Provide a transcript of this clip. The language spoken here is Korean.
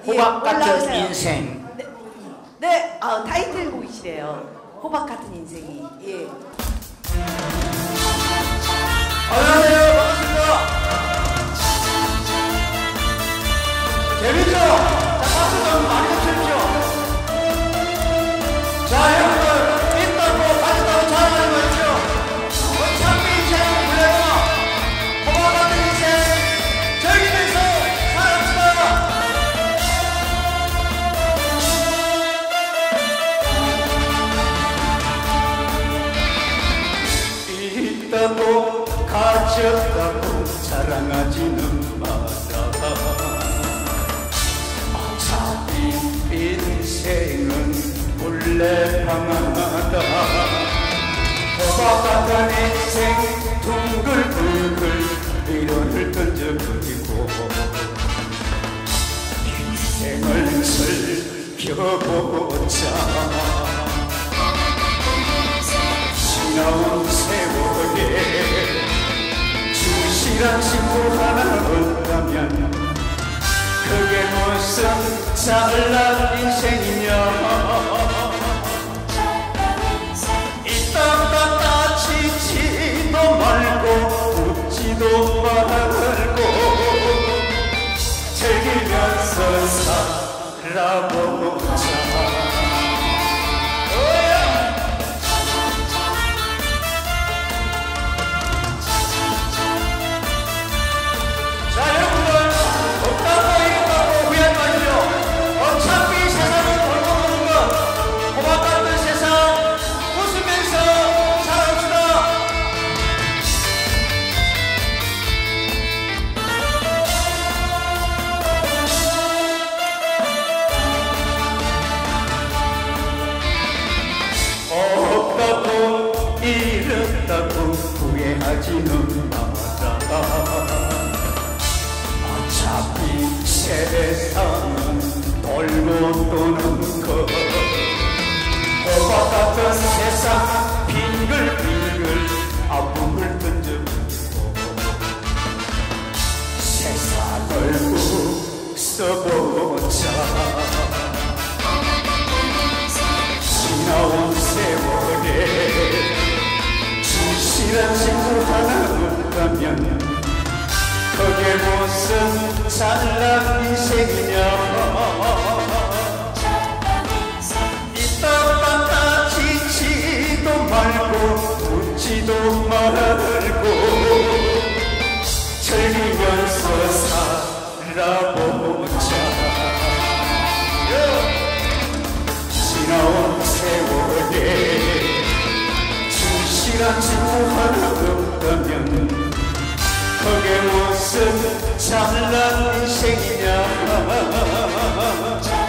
호박 같은 올라오세요. 인생. 네, 네, 타이틀곡이시래요. 호박 같은 인생이. 예. 안녕하세요. 반갑습니다. 재밌죠? 자, 박수 좀 많이 좀 주십시오. 자, 여러분들, 있다고 가졌다고 자랑하는 거 있죠? 어차피 인생은 불려요. 호박 같은 인생, 즐기면서 살아갑시다. 있다고 가졌다고 자랑하지는 마라. 어차피 인생은 본래 방황하다. 호박 같은 인생 둥글둥글 미련을 던져버리고 인생을 즐겨보자. 지나온 세월에 진실한 친구 하나 없다면 그게 무슨 잘난 인생이냐. 이 땅 갖다 치지도 말고 웃지도 말고 즐기면서 살아보자. 없다고 잃었다고 후회하지는 마라. 어차피 세상은 돌고 도는 것. 호박 같은 세상 빙글빙글 아픔을 던져버리고 세상을 웃어보자. 지나온 세월에 진실한 친구 하나 없다면 그게 무슨 잘난 인생이냐. 이 땅 갖다 지지도 말고 웃지도 말고 즐기면서 살아보자. 지나온 세월에 진실한 친구 하나 없다면 그게 무슨 잘난 인생이냐.